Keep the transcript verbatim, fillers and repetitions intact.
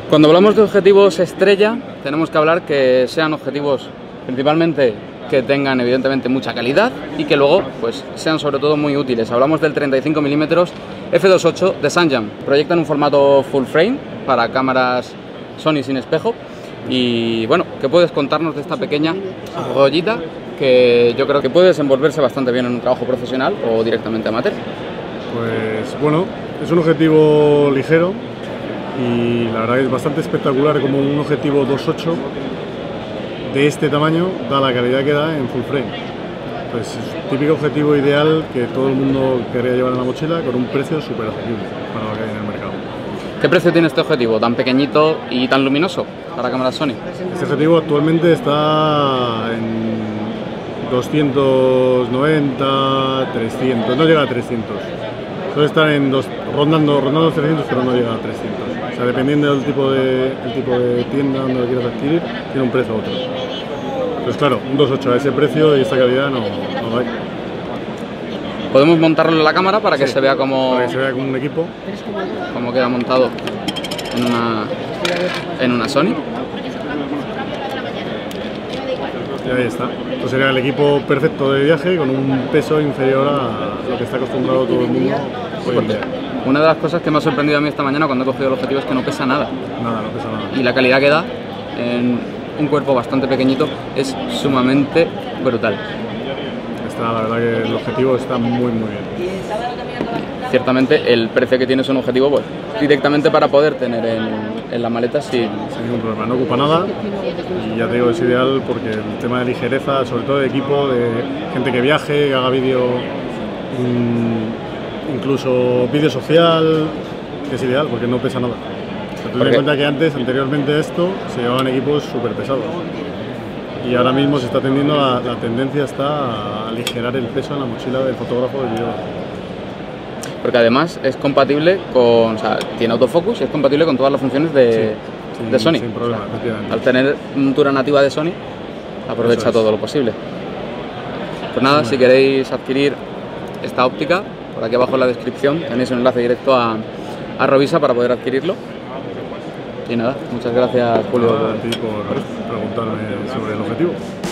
Cuando hablamos de objetivos estrella, tenemos que hablar que sean objetivos principalmente que tengan evidentemente mucha calidad y que luego pues sean sobre todo muy útiles. Hablamos del treinta y cinco milímetros efe dos punto ocho de Sanjam. Proyectan un formato full frame para cámaras Sony sin espejo. Y bueno, ¿qué puedes contarnos de esta pequeña joyita que yo creo que puede desenvolverse bastante bien en un trabajo profesional o directamente amateur? Pues bueno, es un objetivo ligero y la verdad es bastante espectacular como un objetivo dos punto ocho de este tamaño da la calidad que da en full frame. Pues es un típico objetivo ideal que todo el mundo querría llevar en la mochila con un precio súper accesible para lo que hay en el mercado. ¿Qué precio tiene este objetivo tan pequeñito y tan luminoso para cámaras Sony? Este objetivo actualmente está en doscientos noventa, trescientos, no llega a trescientos. Suele estar en dos, rondando, rondando los trescientos, pero no llega a trescientos. O sea, dependiendo del tipo de, el tipo de tienda donde lo quieras adquirir, tiene un precio u otro. Pues claro, un dos punto ocho a ese precio y esta calidad no, no hay. ¿Podemos montarlo en la cámara para que Sí, se vea como, para que se vea como un equipo? Como queda montado en una, en una Sony? Y ahí está. Esto sería el equipo perfecto de viaje con un peso inferior a lo que está acostumbrado todo el mundo hoy en día. Una de las cosas que me ha sorprendido a mí esta mañana cuando he cogido el objetivo es que no pesa nada. Nada, no pesa nada. Y la calidad que da en un cuerpo bastante pequeñito es sumamente brutal. Está, la verdad que el objetivo está muy muy bien. Ciertamente el precio que tiene es un objetivo pues, directamente para poder tener en, en la maleta sin... sin ningún problema, no ocupa nada y ya te digo, es ideal porque el tema de ligereza, sobre todo de equipo, de gente que viaje, que haga vídeo, incluso vídeo social, que es ideal porque no pesa nada. Ten en cuenta que antes, anteriormente a esto, se llevaban equipos súper pesados. Y ahora mismo se está tendiendo, la, la tendencia está a aligerar el peso en la mochila del fotógrafo del vídeo. Porque además es compatible con, o sea, tiene autofocus y es compatible con todas las funciones de, sí, sin, de Sony. Sin problema, efectivamente. Al tener montura nativa de Sony, aprovecha todo lo posible. Pues nada, sí, si queréis adquirir esta óptica, por aquí abajo en la descripción tenéis un enlace directo a, a Rovisa para poder adquirirlo. Y nada, muchas gracias, Julio. Nada, a ti por preguntarme sobre el objetivo.